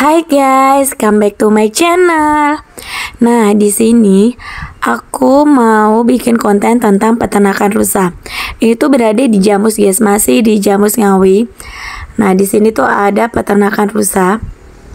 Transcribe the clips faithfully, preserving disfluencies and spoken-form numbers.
Hai guys, come back to my channel. Nah, di sini aku mau bikin konten tentang peternakan rusa. Itu berada di Jamus guys, masih di Jamus Ngawi. Nah, di sini tuh ada peternakan rusa.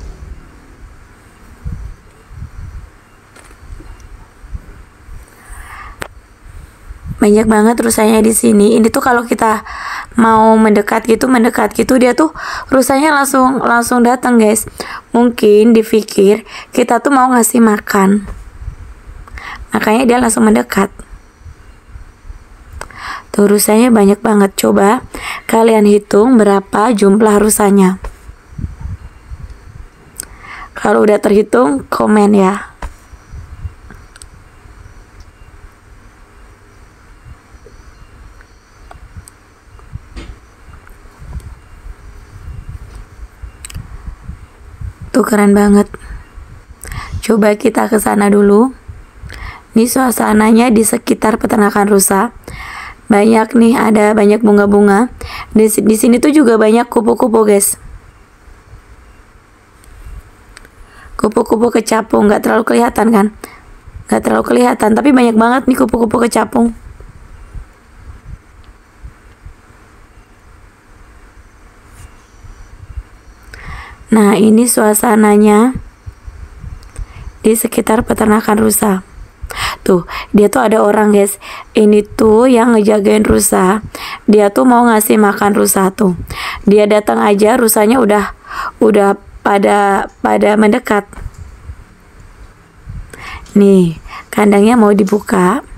Banyak banget rusanya di sini. Ini tuh kalau kita mau mendekat gitu, mendekat gitu dia tuh rusanya langsung langsung datang guys. Mungkin dipikir kita tuh mau ngasih makan, makanya dia langsung mendekat. Tuh rusanya banyak banget. Coba kalian hitung berapa jumlah rusanya. Kalau udah terhitung, komen ya. Tuh keren banget. Coba kita ke sana dulu. Ini suasananya di sekitar peternakan rusa. Banyak nih, ada banyak bunga-bunga. Di, di sini tuh juga banyak kupu-kupu guys. Kupu-kupu kecapung, nggak terlalu kelihatan kan? Nggak terlalu kelihatan, tapi banyak banget nih kupu-kupu kecapung. Nah, ini suasananya di sekitar peternakan rusa. Tuh, dia tuh ada orang guys. Ini tuh yang ngejagain rusa. Dia tuh mau ngasih makan rusa tuh. Dia datang aja, rusanya udah udah pada pada mendekat. Nih, kandangnya mau dibuka.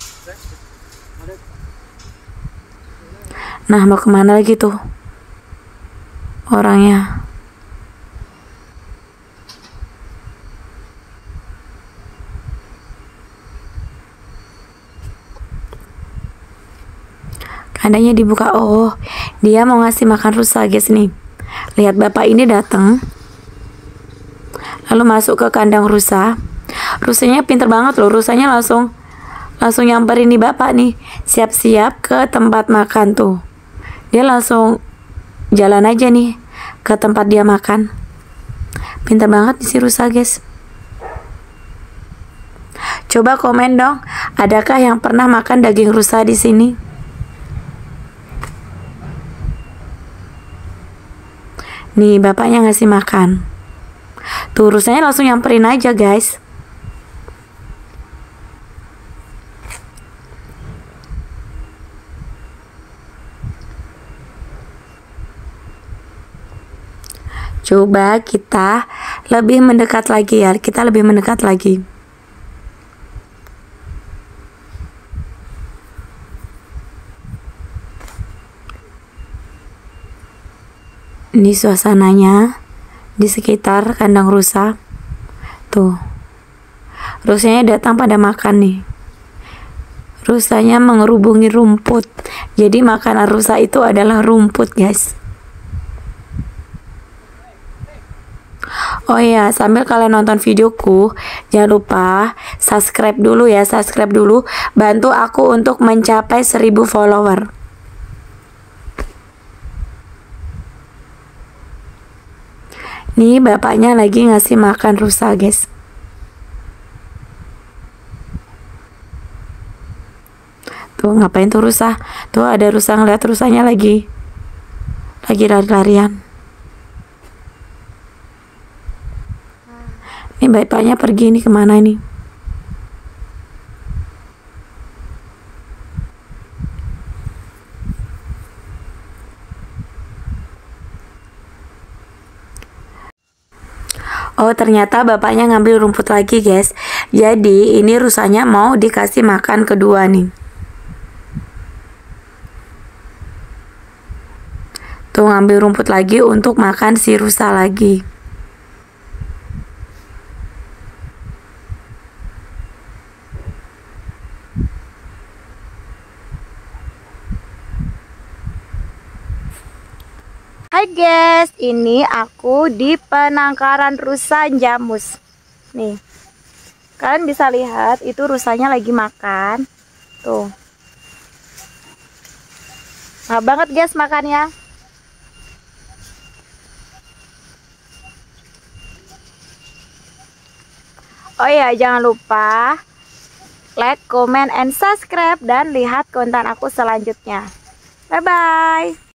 Nah, mau kemana lagi tuh orangnya? Kandangnya dibuka. Oh, dia mau ngasih makan rusa guys nih. Lihat bapak ini datang, lalu masuk ke kandang rusa. Rusanya pinter banget loh. Rusanya langsung langsung nyamperin nih bapak nih, siap-siap ke tempat makan tuh. Dia langsung jalan aja nih ke tempat dia makan. Pinter banget si rusa guys. Coba komen dong, adakah yang pernah makan daging rusa di sini? Nih, bapaknya ngasih makan. Tuh, rusanya langsung nyamperin aja, guys. Coba kita lebih mendekat lagi ya. Kita lebih mendekat lagi. Ini suasananya di sekitar kandang rusa. Tuh, rusanya datang pada makan nih. Rusanya mengerubungi rumput. Jadi makanan rusa itu adalah rumput guys. Oh ya, sambil kalian nonton videoku, jangan lupa subscribe dulu ya, subscribe dulu. Bantu aku untuk mencapai seribu follower. Nih bapaknya lagi ngasih makan rusa guys. Tuh ngapain tuh rusa? Tuh ada rusa, ngeliat rusanya lagi Lagi lari-larian. Nih bapaknya pergi nih kemana nih? Oh, ternyata bapaknya ngambil rumput lagi guys. Jadi ini rusanya mau dikasih makan kedua nih. Tuh ngambil rumput lagi untuk makan si rusa lagi. Hai guys, ini aku di penangkaran rusa Jamus. Nih, kalian bisa lihat itu rusanya lagi makan. Tuh, nah banget guys makannya. Oh iya, jangan lupa like, comment, and subscribe, dan lihat konten aku selanjutnya. Bye bye.